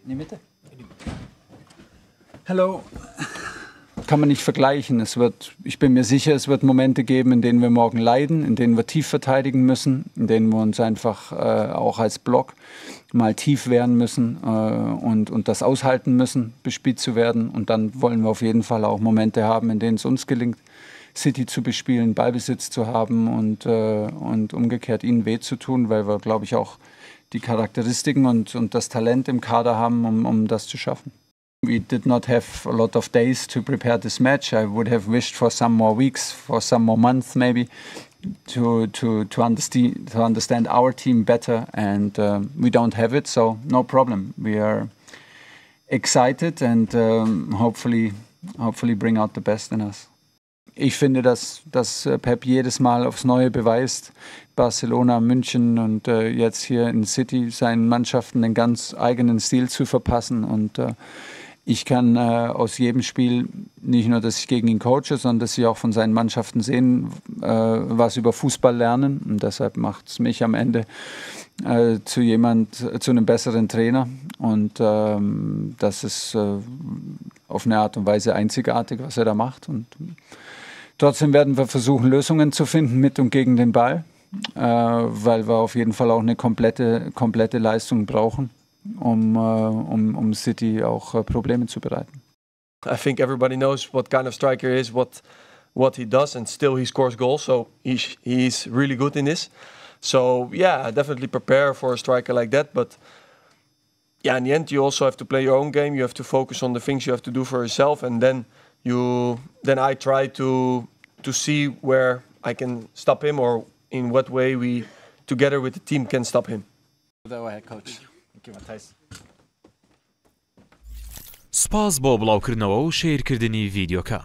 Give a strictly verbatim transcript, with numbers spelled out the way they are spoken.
In die Mitte. Hello. Kann man nicht vergleichen. Es wird, ich bin mir sicher, es wird Momente geben, in denen wir morgen leiden, in denen wir tief verteidigen müssen, in denen wir uns einfach äh, auch als Block mal tief wehren müssen äh, und, und das aushalten müssen, bespielt zu werden. Und dann wollen wir auf jeden Fall auch Momente haben, in denen es uns gelingt, City zu bespielen, Ballbesitz zu haben und, äh, und umgekehrt ihnen weh zu tun, weil wir, glaube ich, auch die Charakteristiken und, und das Talent im Kader haben, um, um das zu schaffen. We did not have a lot of days to prepare this match. I would have wished for some more weeks, for some more months maybe, to to to understand to understand our team better, and um, we don't have it, so no problem. We are excited and um, hopefully hopefully bring out the best in us. Ich finde, dass, dass Pep jedes Mal aufs Neue beweist, Barcelona, München und äh, jetzt hier in City seinen Mannschaften einen ganz eigenen Stil zu verpassen. Und äh, ich kann äh, aus jedem Spiel nicht nur, dass ich gegen ihn coache, sondern dass sie auch von seinen Mannschaften sehen, äh, was über Fußball lernen. Und deshalb macht es mich am Ende äh, zu jemand, zu einem besseren Trainer. Und ähm, das ist äh, auf eine Art und Weise einzigartig, was er da macht. Und trotzdem werden wir versuchen, Lösungen zu finden mit und gegen den Ball, äh, weil wir auf jeden Fall auch eine komplette, komplette Leistung brauchen, um, äh, um, um City auch äh, Probleme zu bereiten. I think everybody knows what kind of striker he is, what what he does, and still he scores goals. So he's he's really good in this. So yeah, definitely prepare for a striker like that. But yeah, in the end, you also have to play your own game. You have to focus on the things you have to do for yourself, and then you then I try to to see where I can stop him, or in what way we together with the team can stop him. Go ahead, coach. Thank you, Matthijs. سپاس بۆ بڵاوکردنەوە و شێرکردنی ڤیدیۆکە.